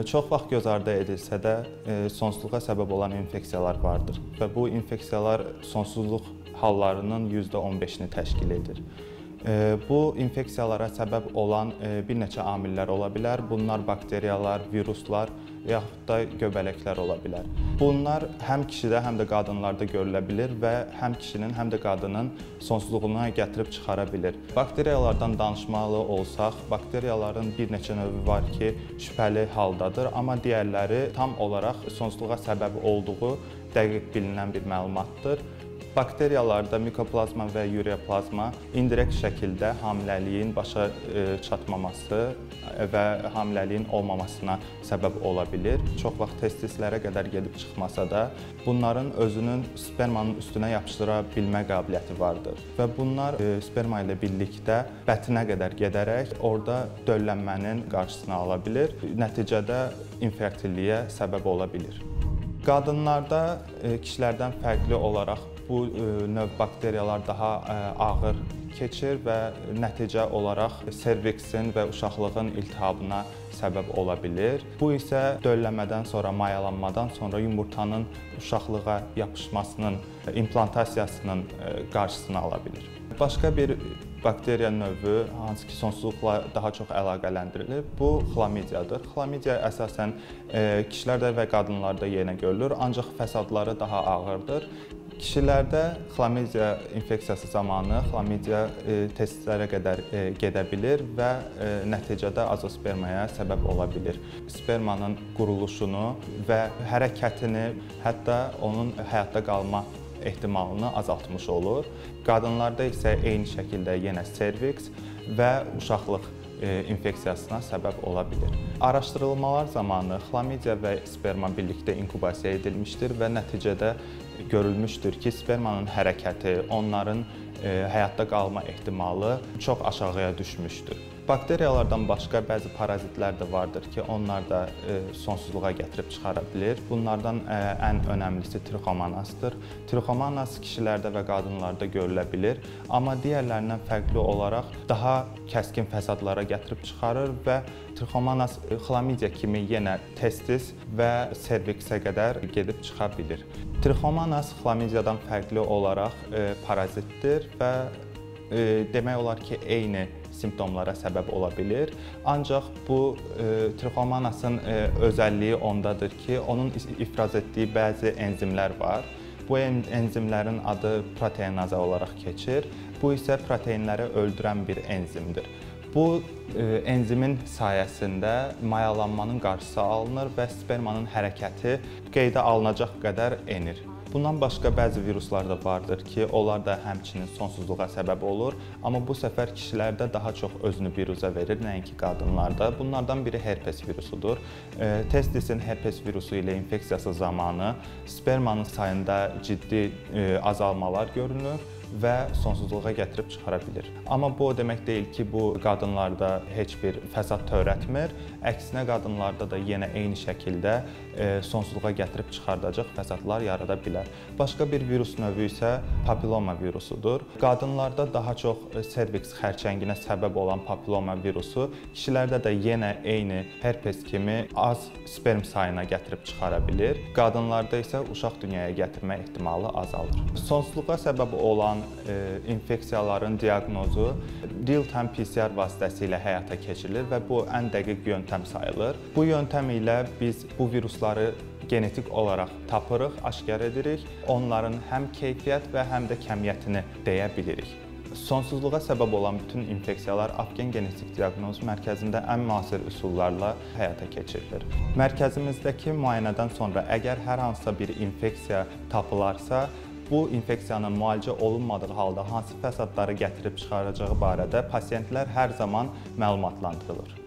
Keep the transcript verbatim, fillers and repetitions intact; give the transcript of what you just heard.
Çox vaxt göz ardı edilsə də sonsuzluğa səbəb olan infeksiyalar vardır və bu infeksiyalar sonsuzluq hallarının yüzdə on beşini təşkil edir. Bu infeksiyalara səbəb olan bir neçə amillər ola bilər. Bunlar bakteriyalar, viruslar yaxud da göbələklər ola bilər. Bunlar həm kişidə, həm də qadınlarda görülə bilir və həm kişinin, həm də qadının sonsuzluğuna gətirib çıxara bilir. Bakteriyalardan danışmalı olsaq, bakteriyaların bir neçə növü var ki, şübhəli haldadır, amma digərləri tam olaraq sonsuzluğa səbəb olduğu dəqiq bilinən bir məlumatdır. Bakteriyalarda mikoplazma və ureoplazma indirekt şəkildə hamiləliyin başa çatmaması və hamiləliyin olmamasına səbəb ola bilir. Çox vaxt testislərə qədər gedib çıxmasa da, bunların özünün spermanın üstünə yapışdıra bilmə qabiliyyəti vardır. Və bunlar sperma ilə birlikdə bətinə qədər gedərək orada döllənmənin qarşısını ala bilir. Nəticədə infertilliyə səbəb ola bilir. Qadınlarda kişilərdən fərqli olaraq bu növ bakteriyalar daha ağır keçir və nəticə olaraq serviksin və uşaqlığın iltihabına səbəb ola bilir. Bu isə dölləmədən sonra, mayalanmadan sonra yumurtanın uşaqlığa yapışmasının, implantasiyasının qarşısını ala bilir. Başqa bir bakteriya növü, hansı ki sonsuzluqla daha çox əlaqələndirilir, bu xlamidiyadır. Xlamidiya əsasən kişilərdə və qadınlarda yenə görülür, ancaq fəsadları daha ağırdır. Kişilərdə xlamidiya infeksiyası zamanı xlamidiya testislərə qədər gedə bilir və nəticədə azospermaya səbəb ola bilir. Spermanın quruluşunu və hərəkətini, hətta onun həyatda qalma ehtimalını azaltmış olur. Qadınlarda isə eyni şəkildə yenə serviks və uşaqlıq infeksiyasına səbəb ola bilir. Araşdırılmalar zamanı xlamidiya və sperma birlikdə inkubasiya edilmişdir və nəticədə görülmüşdür ki, spermanın hərəkəti, onların həyatda qalma ehtimalı çox aşağıya düşmüşdür. Bakteriyalardan başqa bəzi parazitlər də vardır ki, onlar da sonsuzluğa gətirib çıxara bilir. Bunlardan ən önəmlisi trixomonasdır. Trixomonas kişilərdə və qadınlarda görülə bilir, amma digərlərindən fərqli olaraq daha kəskin fəsadlara gətirib çıxarır və trixomonas xlamidiya kimi yenə testis və serviksə qədər gedib çıxa bilir. Trixomonas xlamidiyadan fərqli olaraq parazitdir və demək olar ki, eyni simptomlara səbəb ola bilir. Ancaq bu trixomonasın özəlliyi ondadır ki, onun ifraz etdiyi bəzi enzimlər var. Bu enzimlərin adı proteinaz olaraq keçir. Bu isə proteinləri öldürən bir enzimdir. Bu enzimin sayəsində mayalanmanın qarşısı alınır və spermanın hərəkəti qeydə alınacaq qədər enir. Bundan başqa bəzi viruslar da vardır ki, onlar da həmçinin sonsuzluğa səbəb olur. Amma bu səfər kişilərdə daha çox özünü biruzə verir, nəinki qadınlarda. Bunlardan biri herpes virusudur. Testisin herpes virusu ilə infeksiyası zamanı spermanın sayında ciddi azalmalar görünür və sonsuzluğa gətirib çıxara bilir. Amma bu o demək deyil ki, bu qadınlarda heç bir fəsad törətmir. Əksinə qadınlarda da yenə eyni şəkildə sonsuzluğa gətirib çıxardacaq fəsadlar yarada bilər. Başqa bir virus növü isə papilloma virusudur. Qadınlarda daha çox serviks xərçənginə səbəb olan papilloma virusu kişilərdə də yenə eyni herpes kimi az sperm sayına gətirib çıxara bilir. Qadınlarda isə uşaq dünyaya gətirmə ehtimalı azalır. Sonsuzluğa səbəb olan infeksiyaların diaqnozu real-time P C R vasitəsilə həyata keçirilir və bu ən dəqiq yöntəm sayılır. Bu yöntəm ilə biz bu virusları genetik olaraq tapırıq, aşkar edirik. Onların həm keyfiyyət və həm də kəmiyyətini deyə bilirik. Sonsuzluğa səbəb olan bütün infeksiyalar Afgen Genetik Diaqnoz Mərkəzində ən müasir üsullarla həyata keçirilir. Mərkəzimizdəki müayinədən sonra əgər hər hansısa bir infeksiya tapılarsa, bu infeksiyanın müalicə olunmadığı halda hansı fəsadları gətirib çıxaracağı barədə pasiyentlər hər zaman məlumatlandırılır.